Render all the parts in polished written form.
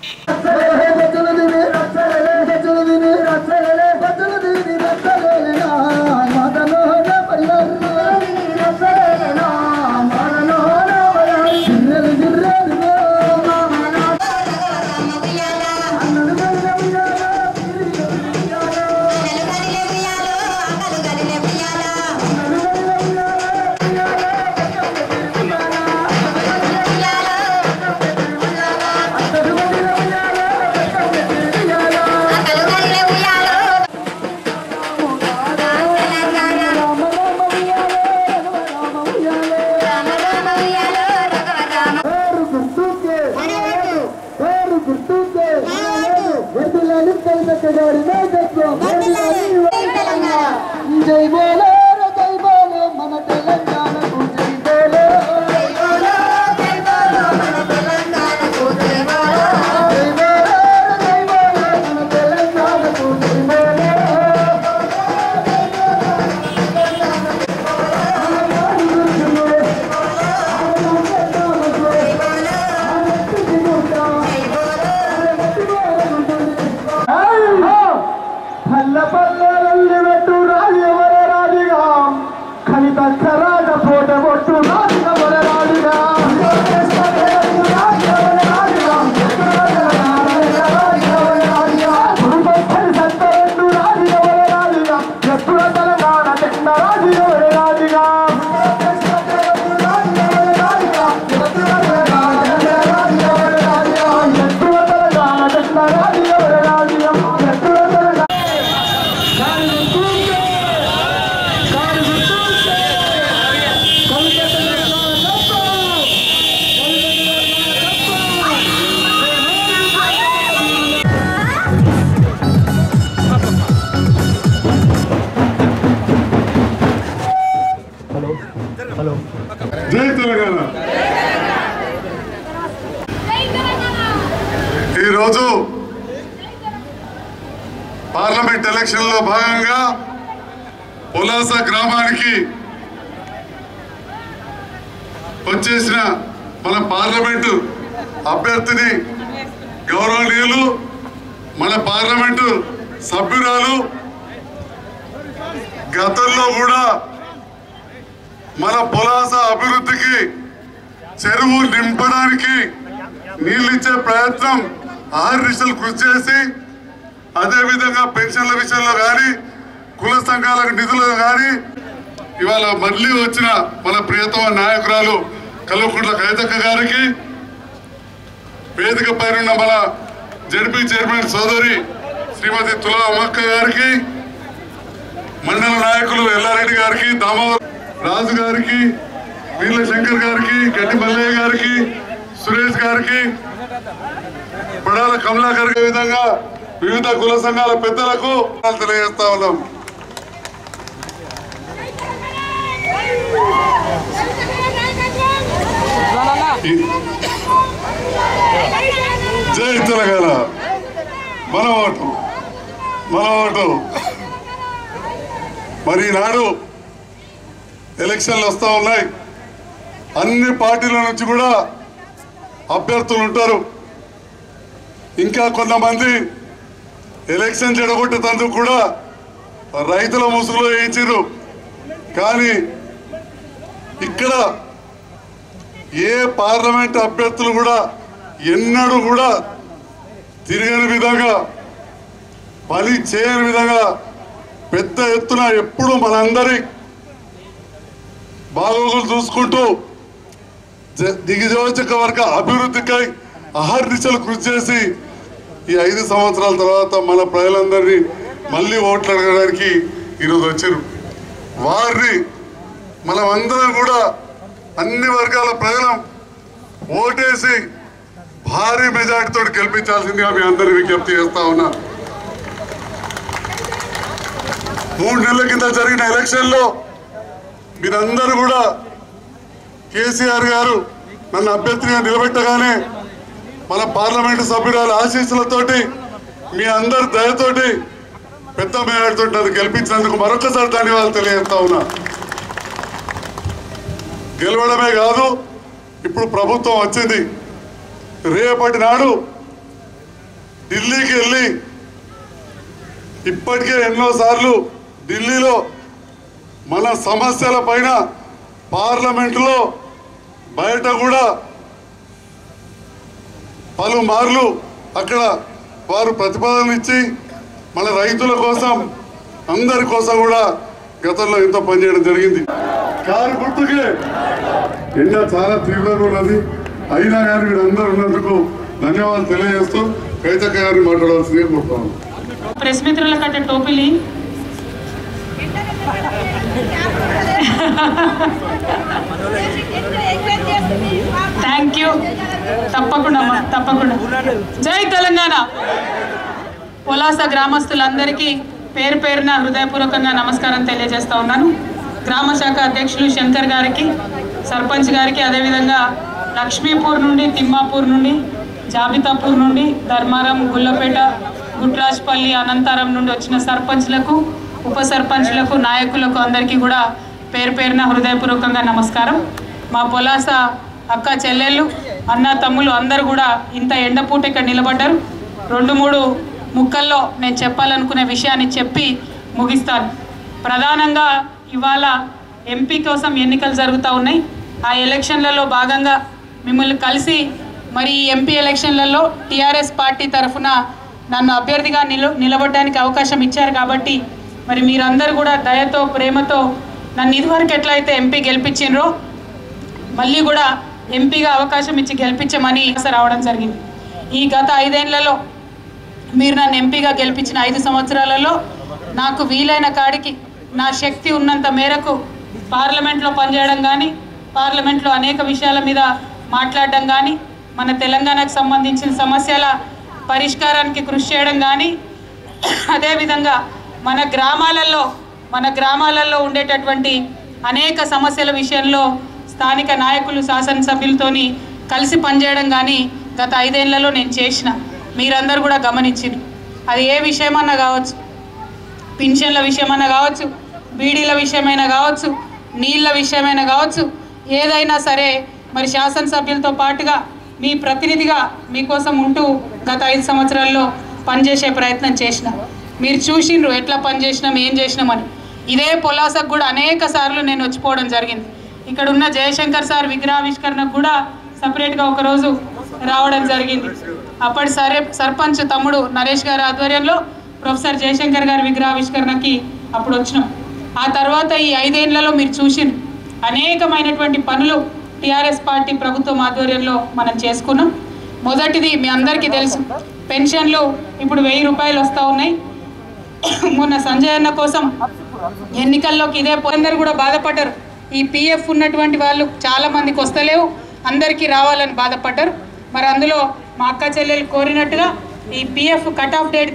జై బోలో జై బోలో మన తెలంగాణకు జై బోలో జై బోలో జై బోలో మన తెలంగాణకు జై బోలో జై బోలో జై బోలో మన తెలంగాణకు జై బోలో పల్ల పల్లెల్లి పెట్టు రాజవర రాజుగా కవిత కరాట పోట కొట్టు రాజవర రాజుగా సత్తరెడ్డు రాజవర రాజుగా ఎప్పుడు తెలంగాణ చెంద రాజవర రాజుగా జై తెలంగాణ. ఈరోజు పార్లమెంట్ ఎలక్షన్ లో భాగంగా పులాస గ్రామానికి వచ్చేసిన మన పార్లమెంటు అభ్యర్థిని గౌరవనీయులు మన పార్లమెంటు సభ్యురాలు గతంలో కూడా మన పులాస అభివృద్ధికి చెరువు నింపడానికి నీళ్ళిచ్చే ప్రయత్నం ఆర్నిశలు కృషి చేసి అదేవిధంగా పెన్షన్ల విషయంలో కానీ కుల సంఘాలకు నిధులు కానీ ఇవాళ మళ్ళీ వచ్చిన మన ప్రియతమ నాయకురాలు కల్వకుంట్ల కవితక్క గారికి వేదిక పైన మన జడ్పీ చైర్మన్ సోదరి శ్రీమతి తులా అమ్మక్క గారికి మండల నాయకులు ఎల్లారెడ్డి గారికి దామోదర్ రాజు గారికి వీళ్ళ శంకర్ గారికి గడ్డి మల్లయ్య గారికి సురేష్ గారికి పడాల కమలాకర్ విధంగా వివిధ కుల సంఘాల పెద్దలకు తెలియజేస్తా ఉన్నాం. జై తెలంగాణ. మన ఓటు మన ఓటు. మరి ఈనాడు ఎలక్షన్లు వస్తూ ఉన్నాయి. అన్ని పార్టీల నుంచి కూడా అభ్యర్థులు ఉంటారు. ఇంకా కొంతమంది ఎలక్షన్ చెడగొట్టేందుకు కూడా రైతుల ముసుగులో వేయించారు. కానీ ఇక్కడ ఏ పార్లమెంట్ అభ్యర్థులు కూడా ఎన్నడూ కూడా తిరగని విధంగా పని చేయని విధంగా పెద్ద ఎత్తున ఎప్పుడు మనందరి బాగోగులు చూసుకుంటూ దిగజోచక అభివృద్ధికై అహర్నిశలు కృషి చేసి ఈ 5 సంవత్సరాల తర్వాత మన ప్రజలందరినీ మళ్ళీ ఓట్లు అడగడానికి ఈరోజు వచ్చారు. వారిని మనమందరం కూడా అన్ని వర్గాల ప్రజలు ఓటేసి భారీ మెజార్టీతో గెలిపించాల్సిందిగా మీ అందరి విజ్ఞప్తి చేస్తా ఉన్నా. 3 నెలల కింద జరిగిన ఎలక్షన్లో మీరందరూ కూడా కేసీఆర్ గారు నన్ను అభ్యర్థిగా నిలబెట్టగానే మన పార్లమెంటు సభ్యురాల ఆశీస్సులతోటి మీ అందరి దయతోటి పెద్ద మేరతో నన్ను గెలిపించినందుకు మరొకసారి ధన్యవాదాలు తెలియజేస్తా ఉన్నా. గెలవడమే కాదు, ఇప్పుడు ప్రభుత్వం వచ్చింది. రేపటి నాడు ఢిల్లీకి వెళ్ళి ఇప్పటికే ఎన్నోసార్లు ఢిల్లీలో మన సమస్యల పైన పార్లమెంటులో బయట కూడా పలుమార్లు అక్కడ వారు ప్రతిపాదన ఇచ్చి మన రైతుల కోసం అందరి కోసం కూడా గతంలో ఎంతో పనిచేయడం జరిగింది. కారు గుర్తుకే ఎండ చాలా తీవ్రంగా ఉన్నది, అయినా కానీ వీళ్ళందరూ ఉన్నందుకు ధన్యవాదాలు తెలియజేస్తూ కవితక్క గారిని మాట్లాడాల్సిందిగా కోరుతున్నాను. ప్రెస్ మిత్రుల కంటే టోపీలి థ్యాంక్ యూ. తప్పకుండా తప్పకుండా. జై తెలంగాణ. పొలాస గ్రామస్తులందరికీ పేరు పేరున హృదయపూర్వకంగా నమస్కారం తెలియజేస్తా ఉన్నాను. గ్రామ శాఖ అధ్యక్షులు శంకర్ గారికి, సర్పంచ్ గారికి, అదేవిధంగా లక్ష్మీపూర్ నుండి, తిమ్మాపూర్ నుండి, జాబితాపూర్ నుండి, ధర్మారం, గుల్లపేట, గుట్రాజ్పల్లి, అనంతారం నుండి వచ్చిన సర్పంచ్లకు, ఉప సర్పంచ్లకు, నాయకులకు అందరికీ కూడా పేరు పేరున హృదయపూర్వకంగా నమస్కారం. మా పొలాస అక్క చెల్లెళ్ళు, అన్న తమ్ముళ్ళు అందరూ కూడా ఇంత ఎండపూట ఇక్కడ నిలబడ్డారు. 2-3 ముక్కల్లో నేను చెప్పాలనుకునే విషయాన్ని చెప్పి ముగిస్తాను. ప్రధానంగా ఇవాళ ఎంపీ కోసం ఎన్నికలు జరుగుతూ ఉన్నాయి. ఆ ఎలక్షన్లలో భాగంగా మిమ్మల్ని కలిసి మరి ఈ ఎంపీ ఎలక్షన్లలో టీఆర్ఎస్ పార్టీ తరఫున నన్ను అభ్యర్థిగా నిలబడడానికి అవకాశం ఇచ్చారు కాబట్టి మరి మీరందరూ కూడా దయతో, ప్రేమతో నన్ను ఇదివరకు ఎట్లయితే ఎంపీ గెలిపించినరో మళ్ళీ కూడా ఎంపీగా అవకాశం ఇచ్చి గెలిపించమని రావడం జరిగింది. ఈ గత 5 ఏళ్లలో మీరు నన్ను ఎంపీగా గెలిపించిన 5 సంవత్సరాలలో నాకు వీలైన కాడికి నా శక్తి ఉన్నంత మేరకు పార్లమెంట్లో పనిచేయడం కానీ, పార్లమెంట్లో అనేక విషయాల మీద మాట్లాడడం కానీ, మన తెలంగాణకు సంబంధించిన సమస్యల పరిష్కారానికి కృషి చేయడం కానీ, అదేవిధంగా మన గ్రామాలలో ఉండేటటువంటి అనేక సమస్యల విషయంలో స్థానిక నాయకులు, శాసనసభ్యులతోని కలిసి పనిచేయడం కానీ గత 5 ఏళ్లలో నేను చేసిన. మీరందరూ కూడా గమనించింది. అది ఏ విషయమన్నా కావచ్చు, పింఛన్ల విషయమైనా కావచ్చు, బీడీల విషయమైనా కావచ్చు, నీళ్ళ విషయమైనా కావచ్చు, ఏదైనా సరే మరి శాసనసభ్యులతో పాటుగా మీ ప్రతినిధిగా మీకోసం ఉంటూ గత 5 సంవత్సరాల్లో పనిచేసే ప్రయత్నం చేసిన. మీరు చూసిండ్రు ఎట్లా పనిచేసినాం, ఏం చేసినామని. ఇదే పొలాసకు కూడా అనేక సార్లు నేను వచ్చిపోవడం జరిగింది. ఇక్కడ ఉన్న జయశంకర్ సార్ విగ్రహావిష్కరణకు కూడా సపరేట్గా ఒకరోజు రావడం జరిగింది. అప్పటి సర్పంచ్ తమ్ముడు నరేష్ గారి ఆధ్వర్యంలో ప్రొఫెసర్ జయశంకర్ గారి విగ్రహావిష్కరణకి అప్పుడు వచ్చినాం. ఆ తర్వాత ఈ 5 ఏళ్లలో మీరు చూసిన అనేకమైనటువంటి పనులు టీఆర్ఎస్ పార్టీ ప్రభుత్వం ఆధ్వర్యంలో మనం చేసుకున్నాం. మొదటిది మీ అందరికీ తెలుసు, పెన్షన్లు ఇప్పుడు 1000 రూపాయలు వస్తూ ఉన్నాయి. మొన్న సంజయ్ అన్న కోసం ఎన్నికల్లోకి ఇదే అందరూ కూడా బాధపడ్డారు. ఈ పిఎఫ్ ఉన్నటువంటి వాళ్ళు చాలామందికి వస్తలేవు, అందరికీ రావాలని బాధపడ్డారు. మరి అందులో మా అక్క చెల్లెలు కోరినట్టుగా ఈ పిఎఫ్ కట్ ఆఫ్ డేట్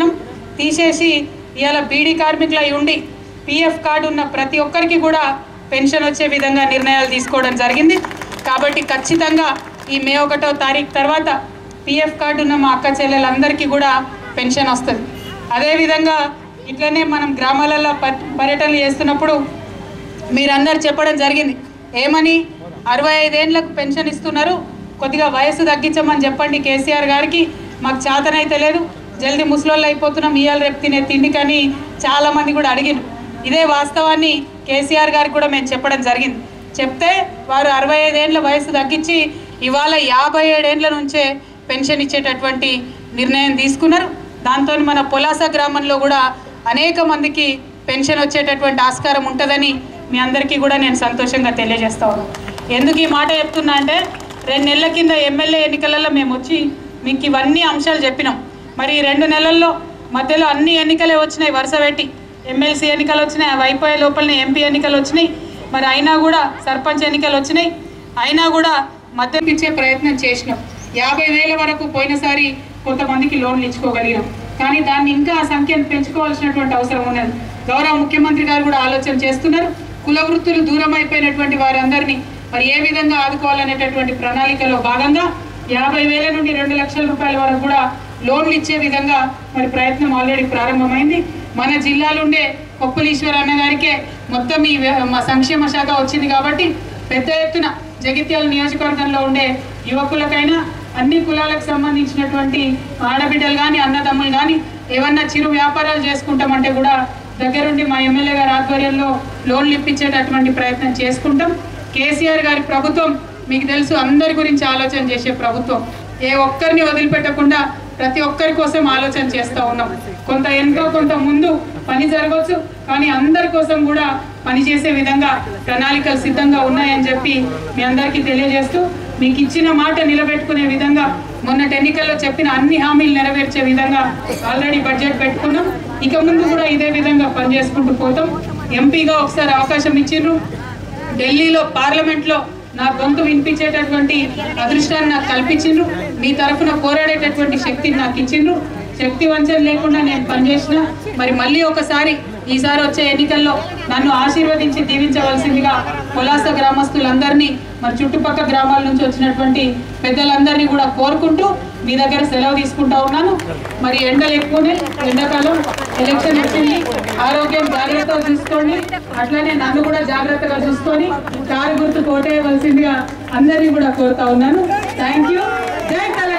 తీసేసి ఇవాళ బీడీ కార్మికులై ఉండి పిఎఫ్ కార్డు ఉన్న ప్రతి ఒక్కరికి కూడా పెన్షన్ వచ్చే విధంగా నిర్ణయాలు తీసుకోవడం జరిగింది. కాబట్టి ఖచ్చితంగా ఈ మే 1వ తారీఖు తర్వాత పిఎఫ్ కార్డు ఉన్న మా అక్క చెల్లెలందరికీ కూడా పెన్షన్ వస్తుంది. అదేవిధంగా ఇట్లనే మనం గ్రామాలలో పర్యటనలు చేస్తున్నప్పుడు మీరందరూ చెప్పడం జరిగింది, ఏమని 65 ఏళ్ళకు పెన్షన్ ఇస్తున్నారు, కొద్దిగా వయసు తగ్గించమని చెప్పండి కేసీఆర్ గారికి, మాకు చేతనైతే లేదు, జల్దీ ముసలోళ్ళు అయిపోతున్నాం, ఇవాళ రేపు తినే తిండి కానీ చాలామంది కూడా అడిగిరు. ఇదే వాస్తవాన్ని కేసీఆర్ గారికి కూడా మేము చెప్పడం జరిగింది. చెప్తే వారు 65 ఏళ్ళ వయసు తగ్గించి ఇవాళ 57 ఏళ్ళ నుంచే పెన్షన్ ఇచ్చేటటువంటి నిర్ణయం తీసుకున్నారు. దాంతో మన పొలాస గ్రామంలో కూడా అనేక మందికి పెన్షన్ వచ్చేటటువంటి ఆస్కారం ఉంటుందని మీ అందరికీ కూడా నేను సంతోషంగా తెలియజేస్తా ఉన్నాను. ఎందుకు ఈ మాట చెప్తున్నా అంటే 2 నెలల కింద ఎమ్మెల్యే ఎన్నికలలో మేము వచ్చి మీకు ఇవన్నీ అంశాలు చెప్పినాం. మరి 2 నెలల్లో మధ్యలో అన్ని ఎన్నికలే వచ్చినాయి, వరుస పెట్టి ఎమ్మెల్సీ ఎన్నికలు వచ్చినాయి, అవి అయిపోయే లోపలనే ఎంపీ ఎన్నికలు వచ్చినాయి. మరి అయినా కూడా సర్పంచ్ ఎన్నికలు వచ్చినాయి, అయినా కూడా మద్దతు ఇచ్చే ప్రయత్నం చేసినాం. 50,000 వరకు పోయినసారి కొంతమందికి లోన్లు ఇచ్చుకోగలిగినాం. కానీ దాన్ని ఇంకా ఆ సంఖ్యను పెంచుకోవాల్సినటువంటి అవసరం ఉన్నది. గౌరవ ముఖ్యమంత్రి గారు కూడా ఆలోచన చేస్తున్నారు. కుల వృత్తులు దూరం అయిపోయినటువంటి వారందరినీ మరి ఏ విధంగా ఆదుకోవాలనేటటువంటి ప్రణాళికలో భాగంగా 50,000 నుండి 2 లక్షల రూపాయల వరకు కూడా లోన్లు ఇచ్చే విధంగా మరి ప్రయత్నం ఆల్రెడీ ప్రారంభమైంది. మన జిల్లాలో ఉండే కొప్పులీశ్వర్ అన్న గారికే మొత్తం ఈ మా సంక్షేమ శాఖ వచ్చింది కాబట్టి పెద్ద ఎత్తున జగిత్యాల నియోజకవర్గంలో ఉండే యువకులకైనా అన్ని కులాలకు సంబంధించినటువంటి ఆడబిడ్డలు కానీ అన్నదమ్ములు కానీ ఏమన్నా చిరు వ్యాపారాలు చేసుకుంటామంటే కూడా దగ్గరుండి మా ఎమ్మెల్యే గారి ఆధ్వర్యంలో లోన్లు ఇప్పించేటటువంటి ప్రయత్నం చేసుకుంటాం. కేసీఆర్ గారి ప్రభుత్వం మీకు తెలుసు అందరి గురించి ఆలోచన చేసే ప్రభుత్వం. ఏ ఒక్కరిని వదిలిపెట్టకుండా ప్రతి ఒక్కరి కోసం ఆలోచన చేస్తూ ఉన్నాం. కొంత వెనుక కొంత ముందు పని జరగవచ్చు, కానీ అందరి కోసం కూడా పనిచేసే విధంగా ప్రణాళికలు సిద్ధంగా ఉన్నాయని చెప్పి మీ అందరికీ తెలియజేస్తూ మీకు ఇచ్చిన మాట నిలబెట్టుకునే విధంగా మొన్నటి ఎన్నికల్లో చెప్పిన అన్ని హామీలు నెరవేర్చే విధంగా ఆల్రెడీ బడ్జెట్ పెట్టుకున్నాం. ఇక ముందు కూడా ఇదే విధంగా పనిచేసుకుంటూ పోతాం. ఎంపీగా ఒకసారి అవకాశం ఇచ్చిర్రు, ఢిల్లీలో పార్లమెంట్లో నా గొంతు వినిపించేటటువంటి అదృష్టాన్ని నాకు కల్పించిండ్రు, మీ తరఫున పోరాడేటటువంటి శక్తిని నాకు ఇచ్చిండ్రు. శక్తి వంచన లేకుండా నేను పనిచేసిన. మరి మళ్ళీ ఒకసారి ఈసారి వచ్చే ఎన్నికల్లో నన్ను ఆశీర్వదించి దీవించవలసిందిగా పొలాస గ్రామస్తులందరినీ మరి చుట్టుపక్కల గ్రామాల నుంచి వచ్చినటువంటి పెద్దలందరినీ కూడా కోరుకుంటూ మీ దగ్గర సెలవు తీసుకుంటా ఉన్నాను. మరి ఎండలు ఎక్కువనే, ఎండాకాలం ఎలక్షన్ వచ్చింది, ఆరోగ్యం జాగ్రత్తగా చూసుకోండి, అట్లానే నన్ను కూడా జాగ్రత్తగా చూసుకొని కారు గుర్తు కోటేయవలసిందిగా అందరినీ కూడా కోరుతా ఉన్నాను. Thank you. జై తెలంగాణ.